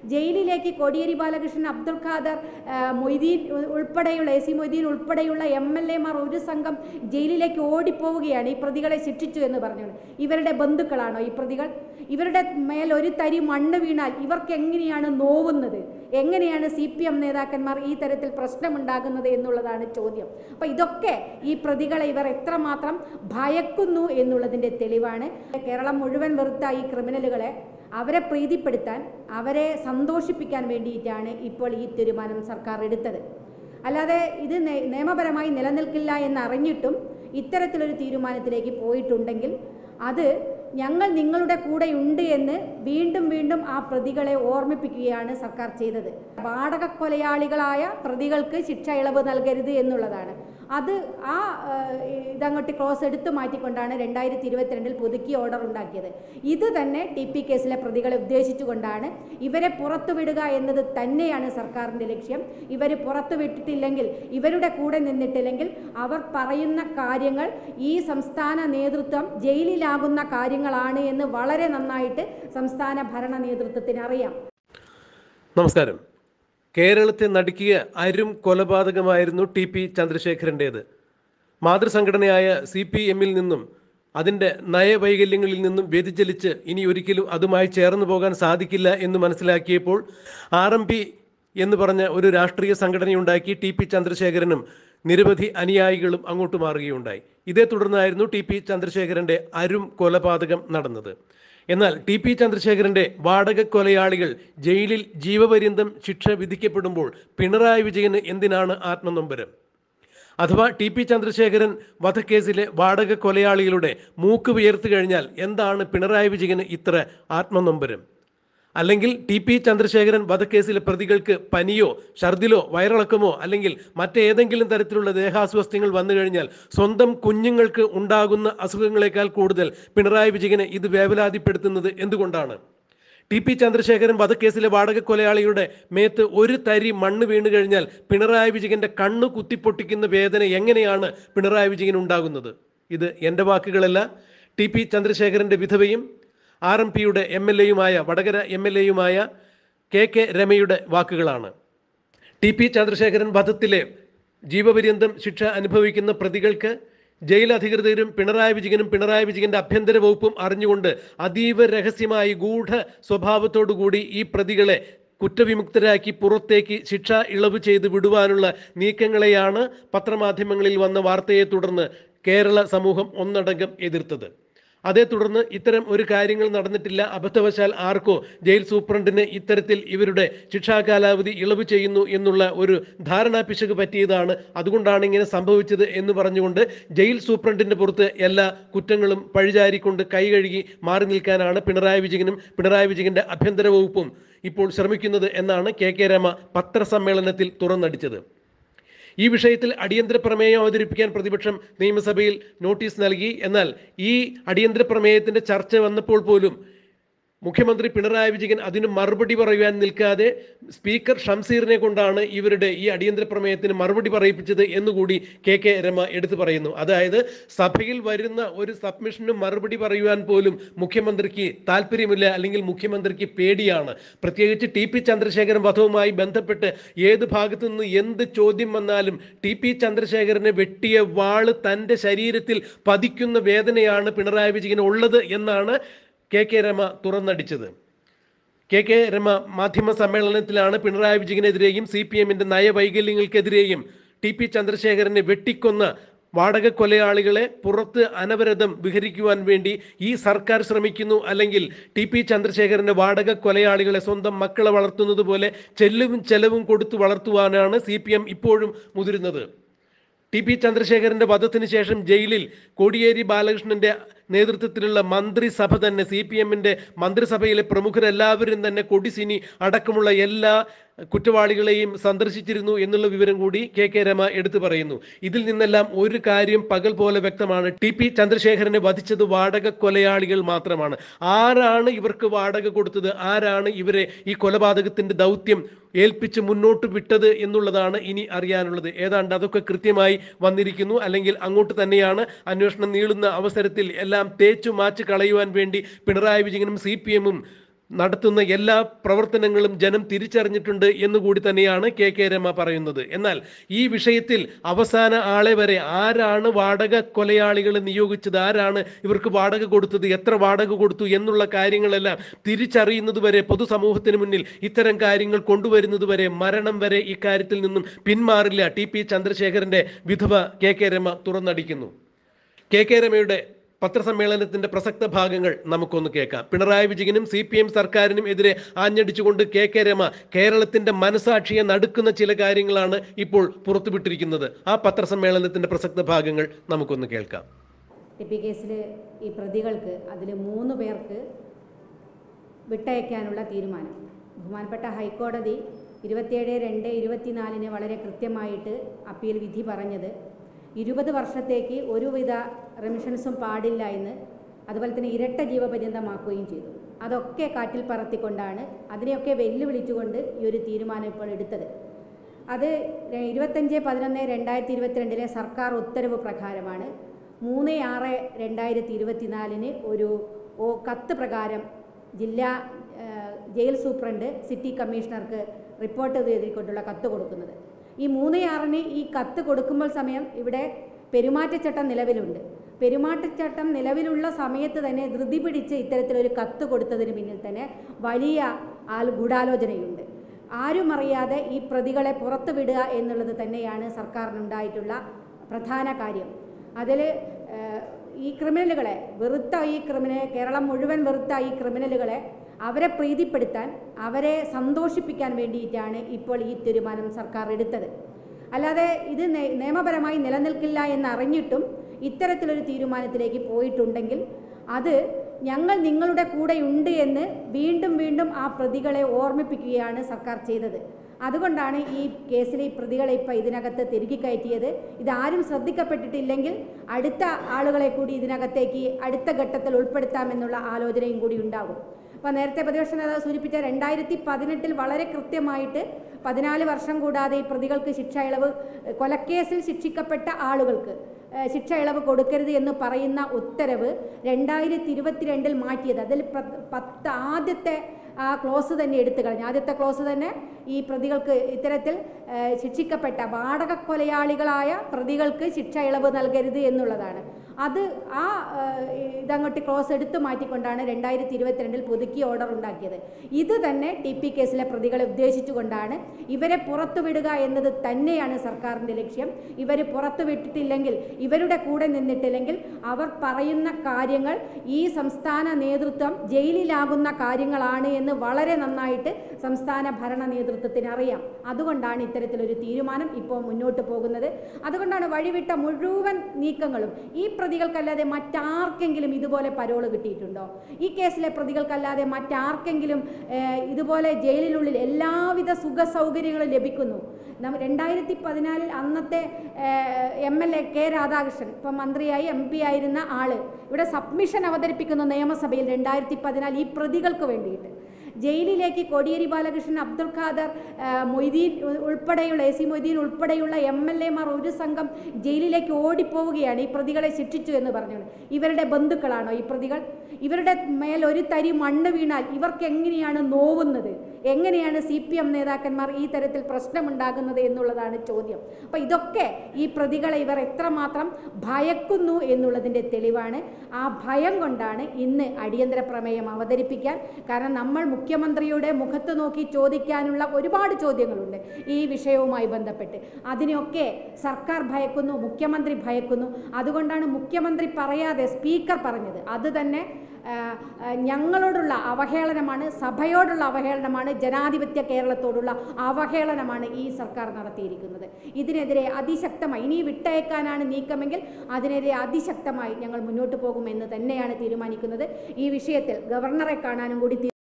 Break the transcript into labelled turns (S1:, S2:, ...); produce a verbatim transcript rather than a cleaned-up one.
S1: ജയിലിലേക്ക് കോടിയേരി ബാലകൃഷ്ണൻ, അബ്ദുൽ ഖാദർ, മൊയ്തീൻ ഉൾപ്പെടെയുള്ള A C Moideen ഉൾപ്പെടെയുള്ള എം എൽ എമാർ ഒരു സംഘം ജയിലിലേക്ക് ഓടിപ്പോവുകയാണ് ഈ പ്രതികളെ ശിക്ഷിച്ചു എന്ന് പറഞ്ഞത്. ഇവരുടെ ബന്ധുക്കളാണോ ഈ പ്രതികൾ? ഇവരുടെ മേൽ ഒരു തരി മണ്ണ് വീണാൽ ഇവർക്ക് എങ്ങനെയാണ് നോവുന്നത്? എങ്ങനെയാണ് സി പി എം നേതാക്കന്മാർ ഈ തരത്തിൽ പ്രശ്നമുണ്ടാകുന്നത് എന്നുള്ളതാണ് ചോദ്യം. അപ്പം ഇതൊക്കെ ഈ പ്രതികളെ ഇവർ എത്രമാത്രം ഭയക്കുന്നു എന്നുള്ളതിൻ്റെ തെളിവാണ്. കേരളം മുഴുവൻ വെറുത്ത ഈ ക്രിമിനലുകളെ അവരെ പ്രീതിപ്പെടുത്താൻ, അവരെ സന്തോഷിപ്പിക്കാൻ വേണ്ടിയിട്ടാണ് ഇപ്പോൾ ഈ തീരുമാനം സർക്കാർ എടുത്തത്. അല്ലാതെ ഇത് നിയമപരമായി നിലനിൽക്കില്ല എന്നറിഞ്ഞിട്ടും ഇത്തരത്തിലൊരു തീരുമാനത്തിലേക്ക് പോയിട്ടുണ്ടെങ്കിൽ അത് ഞങ്ങൾ നിങ്ങളുടെ കൂടെയുണ്ട് എന്ന് വീണ്ടും വീണ്ടും ആ പ്രതികളെ ഓർമ്മിപ്പിക്കുകയാണ് സർക്കാർ ചെയ്തത്. വാടക കൊലയാളികളായ പ്രതികൾക്ക് ശിക്ഷ ഇളവ് നൽകരുത് എന്നുള്ളതാണ്. അത് ആ ഇതങ്ങോട്ട് ക്ലോസ് എടുത്തു മാറ്റിക്കൊണ്ടാണ് രണ്ടായിരത്തി ഇരുപത്തിരണ്ടിൽ പുതുക്കിയ ഓർഡർ ഉണ്ടാക്കിയത്. ഇത് തന്നെ ടി പി കേസിലെ പ്രതികളെ ഉദ്ദേശിച്ചുകൊണ്ടാണ്. ഇവരെ പുറത്തുവിടുക എന്നത് തന്നെയാണ് സർക്കാരിൻ്റെ ലക്ഷ്യം. ഇവർ പുറത്തുവിട്ടിട്ടില്ലെങ്കിൽ, ഇവരുടെ കൂടെ നിന്നിട്ടില്ലെങ്കിൽ അവർ പറയുന്ന കാര്യങ്ങൾ ഈ സംസ്ഥാന നേതൃത്വം ജയിലിലാകുന്ന കാര്യങ്ങളാണ് എന്ന് വളരെ നന്നായിട്ട് സംസ്ഥാന ഭരണ നേതൃത്വത്തിന് അറിയാം.
S2: നമസ്കാരം. കേരളത്തെ നടുക്കിയ അരും കൊലപാതകമായിരുന്നു ടി പി ചന്ദ്രശേഖരൻ്റേത്. മാതൃസംഘടനയായ സി പി എമ്മിൽ നിന്നും അതിൻ്റെ നയവൈകല്യങ്ങളിൽ നിന്നും വ്യതിചലിച്ച് ഇനി ഒരിക്കലും അതുമായി ചേർന്ന് പോകാൻ സാധിക്കില്ല എന്ന് മനസ്സിലാക്കിയപ്പോൾ ആർ എം പി എന്ന് പറഞ്ഞ ഒരു രാഷ്ട്രീയ സംഘടനയുണ്ടാക്കി ടി പി ചന്ദ്രശേഖരനും നിരവധി അനുയായികളും അങ്ങോട്ട് മാറുകയുണ്ടായി. ഇതേ തുടർന്നായിരുന്നു ടി പി ചന്ദ്രശേഖരൻ്റെ അരും കൊലപാതകം നടന്നത്. എന്നാൽ ടി പി ചന്ദ്രശേഖരൻ്റെ വാടക കൊലയാളികൾ ജയിലിൽ ജീവപര്യന്തം ശിക്ഷ വിധിക്കപ്പെടുമ്പോൾ പിണറായി വിജയന് എന്തിനാണ് ആത്മനൊമ്പരം? അഥവാ ടി പി ചന്ദ്രശേഖരൻ വധക്കേസിലെ വാടക കൊലയാളികളുടെ മൂക്ക് വിയർത്തു കഴിഞ്ഞാൽ എന്താണ് പിണറായി വിജയന് ഇത്ര ആത്മനൊമ്പരം? അല്ലെങ്കിൽ ടി പി ചന്ദ്രശേഖരൻ വധക്കേസിലെ പ്രതികൾക്ക് പനിയോ ഛർദിലോ വയറിളക്കമോ അല്ലെങ്കിൽ മറ്റേതെങ്കിലും തരത്തിലുള്ള ദേഹാസ്വാസ്ഥ്യങ്ങൾ വന്നു കഴിഞ്ഞാൽ സ്വന്തം കുഞ്ഞുങ്ങൾക്ക് ഉണ്ടാകുന്ന അസുഖങ്ങളെക്കാൾ കൂടുതൽ പിണറായി വിജയനെ ഇത് വേവലാതിപ്പെടുത്തുന്നത് എന്തുകൊണ്ടാണ്? ടി പി ചന്ദ്രശേഖരൻ വധക്കേസിലെ വാടക കൊലയാളിയുടെ മേത്ത് ഒരു തരി മണ്ണ് വീണു കഴിഞ്ഞാൽ പിണറായി വിജയന്റെ കണ്ണ് കുത്തിപ്പൊട്ടിക്കുന്ന വേദന എങ്ങനെയാണ് പിണറായി വിജയൻ ഉണ്ടാകുന്നത്? ഇത് എൻ്റെ വാക്കുകളല്ല, ടി പി ചന്ദ്രശേഖരൻ്റെ വിധവയും ആർ എം പിയുടെ എം എൽ എയുമായ വടകര എം എൽ എയുമായ കെ കെ രമയുടെ വാക്കുകളാണ്. ടി പി ചന്ദ്രശേഖരൻ വധത്തിലെ ജീവപര്യന്തം ശിക്ഷ അനുഭവിക്കുന്ന പ്രതികൾക്ക് ജയിൽ അധികൃതരും പിണറായി വിജയനും പിണറായി വിജയന്റെ ആഭ്യന്തര വകുപ്പും അറിഞ്ഞുകൊണ്ട് അതീവ രഹസ്യമായി ഗൂഢ സ്വഭാവത്തോടുകൂടി ഈ പ്രതികളെ കുറ്റവിമുക്തരാക്കി പുറത്തേക്ക് ശിക്ഷ ഇളവ് ചെയ്ത് വിടുവാനുള്ള നീക്കങ്ങളെയാണ് പത്രമാധ്യമങ്ങളിൽ വന്ന വാർത്തയെ തുടർന്ന് കേരള സമൂഹം ഒന്നടങ്കം എതിർത്തത്. അതേ തുടർന്ന് ഇത്തരം ഒരു കാര്യങ്ങൾ നടന്നിട്ടില്ല, അബദ്ധവശാൽ ആർക്കോ ജയിൽ സൂപ്രണ്ടിന് ഇത്തരത്തിൽ ഇവരുടെ ശിക്ഷാ കാലാവധി ഇളവ് ചെയ്യുന്നു എന്നുള്ള ഒരു ധാരണാ പിശക് പറ്റിയതാണ്, അതുകൊണ്ടാണ് ഇങ്ങനെ സംഭവിച്ചത് എന്ന് പറഞ്ഞുകൊണ്ട് ജയിൽ സൂപ്രണ്ടിൻ്റെ പുറത്ത് എല്ലാ കുറ്റങ്ങളും പഴിചാരിക്കൊണ്ട് കൈ കഴുകി മാറി നിൽക്കാനാണ് പിണറായി വിജയനും പിണറായി വിജയന്റെ ആഭ്യന്തര വകുപ്പും ഇപ്പോൾ ശ്രമിക്കുന്നത് എന്നാണ് കെ കെ രമ പത്രസമ്മേളനത്തിൽ തുറന്നടിച്ചത്. ഈ വിഷയത്തിൽ അടിയന്തര പ്രമേയം അവതരിപ്പിക്കാൻ പ്രതിപക്ഷം നിയമസഭയിൽ നോട്ടീസ് നൽകി. എന്നാൽ ഈ അടിയന്തര പ്രമേയത്തിൻ്റെ ചർച്ച വന്നപ്പോൾ പോലും മുഖ്യമന്ത്രി പിണറായി വിജയൻ അതിന് മറുപടി പറയുവാൻ നിൽക്കാതെ സ്പീക്കർ ഷംസീറിനെ കൊണ്ടാണ് ഇവരുടെ ഈ അടിയന്തര പ്രമേയത്തിന് മറുപടി പറയിപ്പിച്ചത് എന്നുകൂടി കെ കെ രമ എടുത്തു പറയുന്നു. അതായത് സഭയിൽ വരുന്ന ഒരു സബ്മിഷന് മറുപടി പറയുവാൻ പോലും മുഖ്യമന്ത്രിക്ക് താല്പര്യമില്ല, അല്ലെങ്കിൽ മുഖ്യമന്ത്രിക്ക് പേടിയാണ്. പ്രത്യേകിച്ച് ടി പി ചന്ദ്രശേഖരൻ വധവുമായി ബന്ധപ്പെട്ട് ഏത് ഭാഗത്തു നിന്ന് എന്ത് ചോദ്യം വന്നാലും ടി പി ചന്ദ്രശേഖരനെ വെട്ടിയ വാള് തൻ്റെ ശരീരത്തിൽ പതിക്കുന്ന വേദനയാണ് പിണറായി വിജയൻ ഉള്ളത് എന്നാണ് കെ കെ രമ തുറന്നടിച്ചത്. കെ കെ രമ മാധ്യമ സമ്മേളനത്തിലാണ് പിണറായി വിജയനെതിരെയും സി പി എമ്മിൻ്റെ നയവൈകല്യങ്ങൾക്കെതിരെയും ടി പി ചന്ദ്രശേഖരനെ വെട്ടിക്കൊന്ന വാടക കൊലയാളികളെ പുറത്ത് അനവരതം വിഹരിക്കുവാൻ വേണ്ടി ഈ സർക്കാർ ശ്രമിക്കുന്നു, അല്ലെങ്കിൽ ടി പി ചന്ദ്രശേഖരൻ്റെ വാടക കൊലയാളികളെ സ്വന്തം മക്കളെ വളർത്തുന്നത് പോലെ ചെലവും ചെലവും കൊടുത്തു വളർത്തുവാനാണ് സി പി എം ഇപ്പോഴും മുതിരുന്നത്. ടി പി ചന്ദ്രശേഖരൻ്റെ വധത്തിന് ശേഷം ജയിലിൽ കോടിയേരി ബാലകൃഷ്ണൻ്റെ നേതൃത്വത്തിലുള്ള മന്ത്രിസഭ തന്നെ, സി പി എമ്മിൻ്റെ മന്ത്രിസഭയിലെ പ്രമുഖരെല്ലാവരും തന്നെ കൊടിസിനി അടക്കമുള്ള എല്ലാ കുറ്റവാളികളെയും സന്ദർശിച്ചിരുന്നു എന്നുള്ള വിവരം കൂടി കെ കെ രമ എടുത്തു പറയുന്നു. ഇതിൽ നിന്നെല്ലാം ഒരു കാര്യം പകൽ പോലെ വ്യക്തമാണ്. ടി പി ചന്ദ്രശേഖരനെ വധിച്ചത് വാടക കൊലയാളികൾ മാത്രമാണ്. ആരാണ് ഇവർക്ക് വാടക കൊടുത്തത്, ആരാണ് ഇവരെ ഈ കൊലപാതകത്തിൻ്റെ ദൗത്യം ഏൽപ്പിച്ച് മുന്നോട്ട് വിട്ടത് എന്നുള്ളതാണ് ഇനി അറിയാനുള്ളത്. ഏതാണ്ട് അതൊക്കെ കൃത്യമായി വന്നിരിക്കുന്നു, അല്ലെങ്കിൽ അങ്ങോട്ട് തന്നെയാണ് അന്വേഷണം നീളുന്ന അവസരത്തിൽ എല്ലാം തേച്ചു മാച്ച് കളയുവാൻ വേണ്ടി പിണറായി വിജയനും സി പി എമ്മും നടത്തുന്ന എല്ലാ പ്രവർത്തനങ്ങളും ജനം തിരിച്ചറിഞ്ഞിട്ടുണ്ട് എന്നുകൂടി തന്നെയാണ് കെ കെ രമ പറയുന്നത്. എന്നാൽ ഈ വിഷയത്തിൽ അവസാന ആളെ വരെ ആരാണ് വാടക കൊലയാളികളെ നിയോഗിച്ചത്, ആരാണ് ഇവർക്ക് വാടക കൊടുത്തത്, എത്ര വാടക കൊടുത്തു എന്നുള്ള കാര്യങ്ങളെല്ലാം തിരിച്ചറിയുന്നത് വരെ, പൊതുസമൂഹത്തിന് മുന്നിൽ ഇത്തരം കാര്യങ്ങൾ കൊണ്ടുവരുന്നത് വരെ, മരണം വരെ ഇക്കാര്യത്തിൽ നിന്നും പിന്മാറില്ല ടി പി ചന്ദ്രശേഖരന്റെ വിധവ കെ കെ രമ തുറന്നടിക്കുന്നു. കെ കെ രമയുടെ പത്രസമ്മേളനത്തിന്റെ പ്രസക്ത ഭാഗങ്ങൾ നമുക്കൊന്ന് കേൾക്കാം. പിണറായി വിജയനും സി പി എം സർക്കാരിനും എതിരെ ആഞ്ഞടിച്ചുകൊണ്ട് കെ കെ രമ കേരളത്തിന്റെ മനസാക്ഷിയെ നടുക്കുന്ന ചില കാര്യങ്ങളാണ് ഇപ്പോൾ പുറത്തുവിട്ടിരിക്കുന്നത്. ആ പത്രസമ്മേളനത്തിന്റെ പ്രസക്ത ഭാഗങ്ങൾ നമുക്കൊന്ന് കേൾക്കാം.
S1: ടി പി കേസിൽ ഈ പ്രതികൾക്ക് അതിൽ മൂന്ന് പേർക്ക് വിട്ടയക്കാനുള്ള തീരുമാനം ബഹുമാനപ്പെട്ട ഹൈക്കോടതി ഇരുപത്തിയേഴ് രണ്ട് ഇരുപത്തിനാലിന് വളരെ കൃത്യമായിട്ട് അപ്പീൽ വിധി പറഞ്ഞത് ഇരുപത് വർഷത്തേക്ക് ഒരുവിധ റെമിഷൻസും പാടില്ല എന്ന്, അതുപോലെ തന്നെ ഇരട്ട ജീവപര്യന്തമാക്കുകയും ചെയ്തു. അതൊക്കെ കാറ്റിൽ പറത്തിക്കൊണ്ടാണ്, അതിനെയൊക്കെ വെല്ലുവിളിച്ചുകൊണ്ട് ഈ ഒരു തീരുമാനം ഇപ്പോൾ എടുത്തത്. അത് ഇരുപത്തഞ്ച് പതിനൊന്ന് രണ്ടായിരത്തി ഇരുപത്തിരണ്ടിലെ സർക്കാർ ഉത്തരവ് പ്രകാരമാണ്. മൂന്ന് ആറ് രണ്ടായിരത്തി ഇരുപത്തിനാലിന് ഒരു കത്ത് പ്രകാരം ജില്ലാ ജയിൽ സൂപ്രണ്ട് സിറ്റി കമ്മീഷണർക്ക് റിപ്പോർട്ട് ചെയ്തുകൊണ്ടുള്ള കത്ത് കൊടുക്കുന്നത്. ഈ മൂന്ന് ആറിന് ഈ കത്ത് കൊടുക്കുമ്പോൾ സമയം ഇവിടെ പെരുമാറ്റച്ചട്ടം നിലവിലുണ്ട്. പെരുമാറ്റച്ചട്ടം നിലവിലുള്ള സമയത്ത് തന്നെ ധൃതി പിടിച്ച് ഇത്തരത്തിലൊരു കത്ത് കൊടുത്തതിന് പിന്നിൽ തന്നെ വലിയ ആൽ ഗൂഢാലോചനയുണ്ട്. ആരും അറിയാതെ ഈ പ്രതികളെ പുറത്തു വിടുക എന്നുള്ളത് തന്നെയാണ് സർക്കാരിനുണ്ടായിട്ടുള്ള പ്രധാന കാര്യം. അതിൽ ഈ ക്രിമിനലുകളെ വെറുത്ത ഈ ക്രിമിനൽ കേരളം മുഴുവൻ വെറുത്ത ഈ ക്രിമിനലുകളെ അവരെ പ്രീതിപ്പെടുത്താൻ, അവരെ സന്തോഷിപ്പിക്കാൻ വേണ്ടിയിട്ടാണ് ഇപ്പോൾ ഈ തീരുമാനം സർക്കാർ എടുത്തത്. അല്ലാതെ ഇത് നിയമപരമായി നിലനിൽക്കില്ല എന്നറിഞ്ഞിട്ടും ഇത്തരത്തിലൊരു തീരുമാനത്തിലേക്ക് പോയിട്ടുണ്ടെങ്കിൽ അത് ഞങ്ങൾ നിങ്ങളുടെ കൂടെയുണ്ട് എന്ന് വീണ്ടും വീണ്ടും ആ പ്രതികളെ ഓർമ്മിപ്പിക്കുകയാണ് സർക്കാർ ചെയ്തത്. അതുകൊണ്ടാണ് ഈ കേസിലെ ഈ പ്രതികളെ ഇപ്പോൾ ഇതിനകത്ത് തിരികെ കയറ്റിയത്. ഇതാരും ശ്രദ്ധിക്കപ്പെട്ടിട്ടില്ലെങ്കിൽ അടുത്ത ആളുകളെ കൂടി ഇതിനകത്തേക്ക് അടുത്ത ഘട്ടത്തിൽ ഉൾപ്പെടുത്താമെന്നുള്ള ആലോചനയും കൂടി ഉണ്ടാകും. അപ്പോൾ നേരത്തെ പ്രതിപക്ഷ നേതാവ് സൂചിപ്പിച്ച രണ്ടായിരത്തി പതിനെട്ടിൽ വളരെ കൃത്യമായിട്ട് പതിനാല് വർഷം കൂടാതെ ഈ പ്രതികൾക്ക് ശിക്ഷ ഇളവ്, കൊലക്കേസിൽ ശിക്ഷിക്കപ്പെട്ട ആളുകൾക്ക് ശിക്ഷ ഇളവ് കൊടുക്കരുത് എന്ന് പറയുന്ന ഉത്തരവ് രണ്ടായിരത്തി ഇരുപത്തിരണ്ടിൽ മാറ്റിയത്. അതിൽ പത്ത് ആദ്യത്തെ ആ ക്ലോസ് തന്നെ എടുത്തു കളഞ്ഞു. ആദ്യത്തെ ക്ലോസ് തന്നെ ഈ പ്രതികൾക്ക് ഇത്തരത്തിൽ ശിക്ഷിക്കപ്പെട്ട വാടക കൊലയാളികളായ പ്രതികൾക്ക് ശിക്ഷ ഇളവ് നൽകരുത് എന്നുള്ളതാണ്. അത് ആ ഇതങ്ങോട്ട് ക്ലോസ് എടുത്തു മാറ്റിക്കൊണ്ടാണ് രണ്ടായിരത്തി ഇരുപത്തിരണ്ടിൽ പുതുക്കിയ ഓർഡർ ഉണ്ടാക്കിയത്. ഇത് തന്നെ ടി പി കേസിലെ പ്രതികളെ ഉദ്ദേശിച്ചുകൊണ്ടാണ്. ഇവരെ പുറത്തുവിടുക എന്നത് തന്നെയാണ് സർക്കാരിൻ്റെ ലക്ഷ്യം. ഇവർ പുറത്തുവിട്ടിട്ടില്ലെങ്കിൽ, ഇവരുടെ കൂടെ നിന്നിട്ടില്ലെങ്കിൽ അവർ പറയുന്ന കാര്യങ്ങൾ ഈ സംസ്ഥാന നേതൃത്വം ജയിലിലാകുന്ന കാര്യങ്ങളാണ് എന്ന് വളരെ നന്നായിട്ട് സംസ്ഥാന ഭരണ നേതൃത്വത്തിന് അറിയാം. അതുകൊണ്ടാണ് ഇത്തരത്തിലൊരു തീരുമാനം ഇപ്പോൾ മുന്നോട്ട് പോകുന്നത്. അതുകൊണ്ടാണ് വഴിവിട്ട മുഴുവൻ നീക്കങ്ങളും. ഈ പ്രതികൾക്കല്ലാതെ മറ്റാർക്കെങ്കിലും ഇതുപോലെ പരോള് കിട്ടിയിട്ടുണ്ടോ? ഈ കേസിലെ പ്രതികൾക്കല്ലാതെ മറ്റാർക്കെങ്കിലും ഇതുപോലെ ജയിലിനുള്ളിൽ എല്ലാവിധ സുഖ സൗകര്യങ്ങളും ലഭിക്കുന്നു? രണ്ടായിരത്തി പതിനാലിൽ അന്നത്തെ M L A K Radhakrishnan, ഇപ്പം മന്ത്രിയായി എം പി ആയിരുന്ന ആള്, ഇവിടെ സബ്മിഷൻ അവതരിപ്പിക്കുന്ന നിയമസഭയിൽ രണ്ടായിരത്തി പതിനാല് ഈ പ്രതികൾക്ക് വേണ്ടിയിട്ട് ജയിലിലേക്ക് കോടിയേരി ബാലകൃഷ്ണൻ, അബ്ദുൾ ഖാദർ, മൊയ്തീൻ ഉൾപ്പെടെയുള്ള എ സി മൊയ്തീൻ ഉൾപ്പെടെയുള്ള എം എൽ എമാർ ഒരു സംഘം ജയിലിലേക്ക് ഓടിപ്പോവുകയാണ് ഈ പ്രതികളെ ശിക്ഷിച്ചു എന്ന് പറഞ്ഞു. ഇവരുടെ ബന്ധുക്കളാണോ ഈ പ്രതികൾ? ഇവരുടെ മേൽ ഒരു തരി മണ്ണ് വീണാൽ ഇവർക്ക് എങ്ങനെയാണ് നോവുന്നത്? എങ്ങനെയാണ് സി പി എം നേതാക്കന്മാർ ഈ തരത്തിൽ പ്രശ്നമുണ്ടാകുന്നത് എന്നുള്ളതാണ് ചോദ്യം. അപ്പോൾ ഇതൊക്കെ ഈ പ്രതികളെ ഇവർ എത്രമാത്രം ഭയക്കുന്നു എന്നുള്ളതിൻ്റെ തെളിവാണ്. ആ ഭയം കൊണ്ടാണ് ഇന്ന് അടിയന്തര പ്രമേയം അവതരിപ്പിക്കാൻ. കാരണം നമ്മൾ മുഖ്യമന്ത്രിയുടെ മുഖത്ത് നോക്കി ചോദിക്കാനുള്ള ഒരുപാട് ചോദ്യങ്ങളുണ്ട് ഈ വിഷയവുമായി ബന്ധപ്പെട്ട്. അതിനെയൊക്കെ സർക്കാർ ഭയക്കുന്നു, മുഖ്യമന്ത്രി ഭയക്കുന്നു. അതുകൊണ്ടാണ് മുഖ്യമന്ത്രി പറയാതെ സ്പീക്കർ പറഞ്ഞത്. അത് തന്നെ ഞങ്ങളോടുള്ള അവഹേളനമാണ്, സഭയോടുള്ള അവഹേളനമാണ്, ജനാധിപത്യ കേരളത്തോടുള്ള അവഹേളനമാണ് ഈ സർക്കാർ നടത്തിയിരിക്കുന്നത്. ഇതിനെതിരെ അതിശക്തമായി, ഇനി വിട്ടയക്കാനാണ് നീക്കമെങ്കിൽ അതിനെതിരെ അതിശക്തമായി ഞങ്ങൾ മുന്നോട്ട് പോകുമെന്ന് തന്നെയാണ് തീരുമാനിക്കുന്നത്. ഈ വിഷയത്തിൽ ഗവർണറെ കാണാനും കൂടി